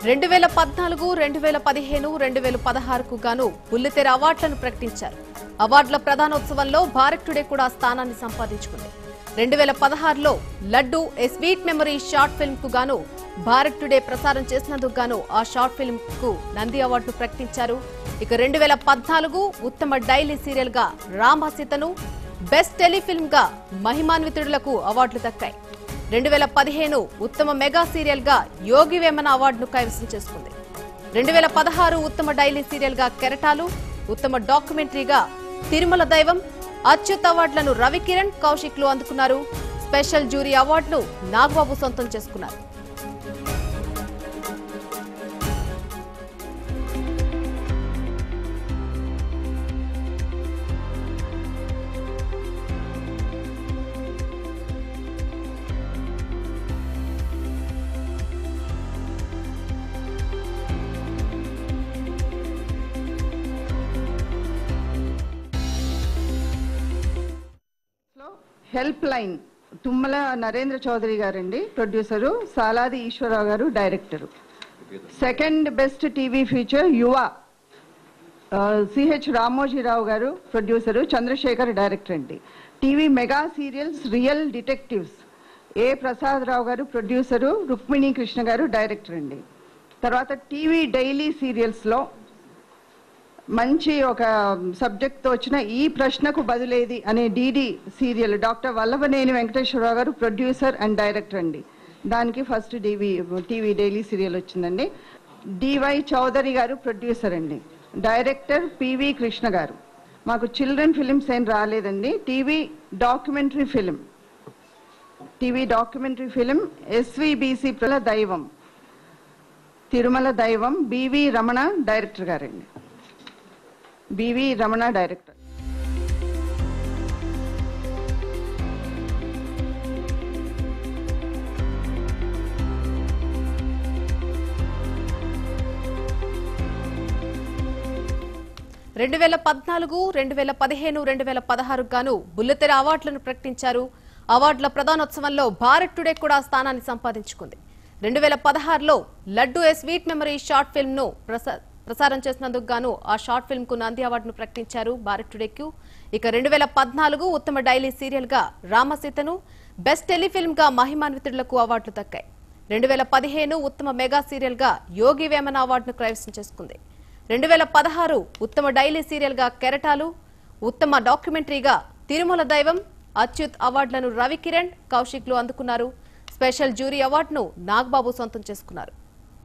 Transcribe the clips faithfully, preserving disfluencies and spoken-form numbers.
రెండు వేల పద్నాలుగు రెండు వేల పదిహేను రెండు వేల పదహారుకు గాను బుల్లితెర అవార్డులను ప్రకటించారు. అవార్డుల ప్రధానోత్సవంలో భారత్ టుడే కూడా స్థానాన్ని సంపాదించుకుంది. రెండు వేల పదహారులో Laddu a sweet memory short film కు గాను భారత్ టుడే ప్రసారం చేసినందుకు గాను ఆ షార్ట్ ఫిల్మ్ కు నంది అవార్డును ప్రకటించారు. ఇక రెండు వేల పద్నాలుగు ఉత్తమ డైలీ సీరియల్ గా రామసీతను, బెస్ట్ టెలిఫిల్మ్ గా మహిమాన్వితుడులకు అవార్డులు దక్కాయి. రెండు వేల పదిహేను ఉత్తమ మెగా సీరియల్ గా యోగి వేమన అవార్డును కైవసం చేసుకుంది. రెండు వేల పదహారు ఉత్తమ డైలీ సీరియల్ గా కెరటాలు, ఉత్తమ డాక్యుమెంటరీగా తిరుమల దైవం, అత్యుత్ అవార్డులను రవికిరణ్, కౌశిక్ లు అందుకున్నారు. స్పెషల్ జ్యూరీ అవార్డును నాగబాబు సొంతం చేసుకున్నారు. హెల్ప్ లైన్ తుమ్మల నరేంద్ర చౌదరి గారండి ప్రొడ్యూసరు, సాలాది ఈశ్వరరావు గారు director. Second best TV feature Yuva, Ch Ramojirao గారు ప్రొడ్యూసరు, చంద్రశేఖర్ డైరెక్టర్ అండి. TV mega serials real detectives A Prasadarao గారు ప్రొడ్యూసరు, రుక్మిణి కృష్ణ గారు డైరెక్టర్ అండి. తర్వాత టీవీ డైలీ సీరియల్స్లో మంచి ఒక సబ్జెక్ట్తో వచ్చిన ఈ ప్రశ్నకు బదులేది అనే DD serial doctor Vallabhaneni Venkateswararao గారు ప్రొడ్యూసర్ అండ్ డైరెక్టర్ అండి. దానికి first TV TV daily serial వచ్చిందండి. డివై చౌదరి గారు ప్రొడ్యూసర్ అండి, డైరెక్టర్ పివి కృష్ణ గారు. మాకు చిల్డ్రన్ ఫిలిమ్స్ ఏం రాలేదండి. TV documentary film TV documentary film SVBC ప్రల దైవం, తిరుమల దైవం, బివి రమణ డైరెక్టర్ గారండి. BV Ramana director. రెండు వేల పద్నాలుగు రెండు వేల పదిహేను రెండు వేల పదహారు గాను బుల్లితెర అవార్డులను ప్రకటించారు. అవార్డుల ప్రధానోత్సవంలో భారత్ టుడే కూడా స్థానాన్ని సంపాదించుకుంది. రెండు వేల పదహారులో Laddu a sweet memory short film ను ప్రసారం చేసినందుకు గాను ఆ షార్ట్ ఫిల్మ్ కు నంది అవార్డును ప్రకటించారు భారత్ టుడేకు. ఇక రెండు వేల పద్నాలుగు ఉత్తమ డైలీ సీరియల్ గా రామసీతను, బెస్ట్ టెలిఫిల్మ్ గా మహిమాన్వితుడులకు అవార్డులు దక్కాయి. రెండు వేల పదిహేను ఉత్తమ మెగా సీరియల్ గా యోగి వేమన అవార్డును కైవసం చేసుకుంది. రెండు వేల పదహారు ఉత్తమ డైలీ సీరియల్ గా కెరటాలు, ఉత్తమ డాక్యుమెంటరీగా తిరుమల దైవం, అత్యుత్ అవార్డులను రవికిరణ్, కౌశిక్ లు అందుకున్నారు. స్పెషల్ జ్యూరీ అవార్డును నాగబాబు సొంతం చేసుకున్నారు.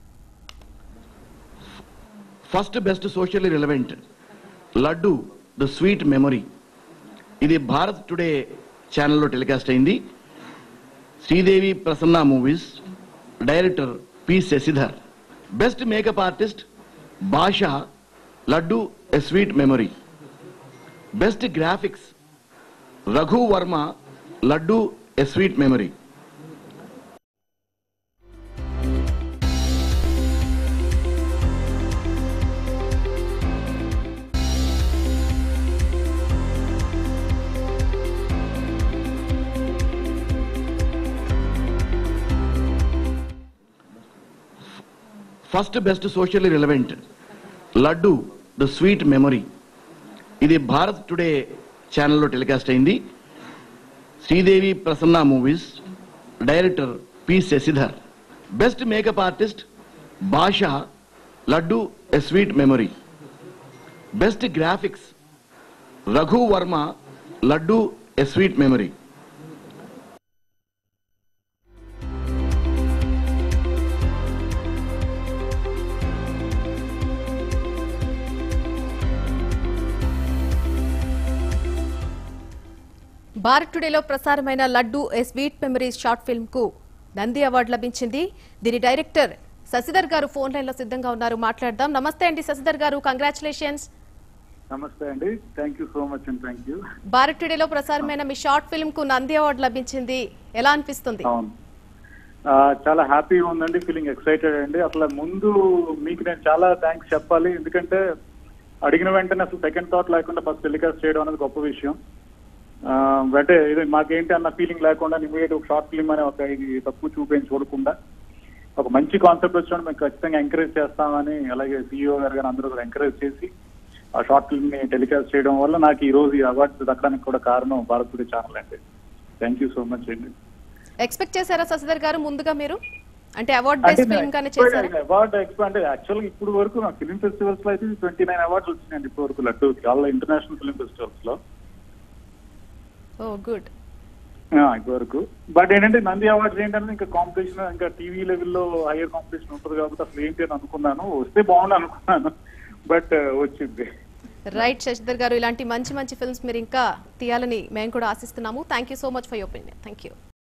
First best socially relevant Laddu the sweet memory, ఇది భారత్ టుడే ఛానల్లో టెలికాస్ట్ అయింది. Sridevi Prasanna movies, director P Sasidhar. Best makeup artist Basha, Laddu a sweet memory. Best graphics Raghu Varma, Laddu a sweet memory. First best socially relevant Laddu the sweet memory, ఇది Bharat today ఛానల్లో telecast అయింది. Sridevi Prasanna movies, director P Sasidhar. Best makeup artist Basha, Laddu a sweet memory. Best graphics Raghu Varma, Laddu a sweet memory. Bharat టుడేలో ప్రసారమైన Laddu a sweet memories short film కు Nandi award లభించింది. దీని director Shashidhar గారు phone line లో సిద్ధంగా ఉన్నారు, మాట్లాడదాం. నమస్తే అండి శశిధర్ గారు, కంగ్రాచులేషన్స్. నమస్తే అండి, thank you so much and thank you. Bharat టుడేలో ప్రసారమైన మీ షార్ట్ ఫిల్మ్ కు నంది అవార్డు లభించింది, ఎలా అనిపిస్తుంది? అవును, చాలా హ్యాపీగా ఉందండి, ఫీలింగ్ ఎక్సైటెడ్ అండి. అసలు ముందు మీకు నేను చాలా థ్యాంక్స్ చెప్పాలి, ఎందుకంటే అడిగిన వెంటనే అసలు సెకండ్ థాట్ లేకుండా ఫస్ట్ టెలికాస్ట్ చేయడం అనేది గొప్ప విషయం. అంటే ఇది మాకేంటి అన్న ఫీలింగ్ లేకుండా ఇమీడియట్ ఒక షార్ట్ ఫిల్మ్ అనే ఒక ఇది తక్కువ చూపేం చూడకుండా ఒక మంచి కాన్సెప్ట్ వచ్చినప్పుడు మేము ఖచ్చితంగా ఎంకరేజ్ చేస్తామని, అలాగే సీఈఓ గారు కానీ అందరూ కూడా ఎంకరేజ్ చేసి ఆ షార్ట్ ఫిల్మ్ ని టెలికాస్ట్ చేయడం వల్ల నాకు ఈ రోజు ఈ అవార్డ్స్ దక్కడానికి కూడా కారణం భారత్ టుడే ఛానల్ అండి. థ్యాంక్ యూ సో మచ్ అండి. ఎక్స్పెక్ట్ చేశారా శశిధర్ గారు ముందుగా మీరు, అంటే అవార్డ్ బేస్డ్ ఫిల్మ్ గానే చేశారా? అవార్డ్ ఎక్స్పెక్ట్ అంటే యాక్చువల్గా ఇప్పుడు వరకు నాకు ఫిల్మ్ ఫెస్టివల్స్ లో అయితే ట్వంటీ నైన్ అవార్డ్స్ వచ్చినాయండి ఇప్పుడు వరకు లడ్డూకి, ఆల్ ఇంటర్నేషనల్ ఫిల్మ్ ఫెస్టివల్స్ లో. Oh good. ఇప్పటి వరకు బట్ ఏంటంటే నంది అవార్డ్స్ ఏంటంటే ఇంకా కాంపిటీషన్, ఇంకా టీవీ లెవెల్లో హైయర్ కాంపిటీషన్ ఉంటుంది కాబట్టి అసలు ఏంటి అని అనుకున్నాను, వస్తే బాగుండు అనుకున్నాను, బట్ వచ్చింది. రైట్ శశిధర్ గారు, ఇలాంటి మంచి మంచి ఫిల్మ్స్ మీరు ఇంకా తీయాలని మేము కూడా ఆశిస్తున్నాము. Thank you so much for your opinion. Thank you.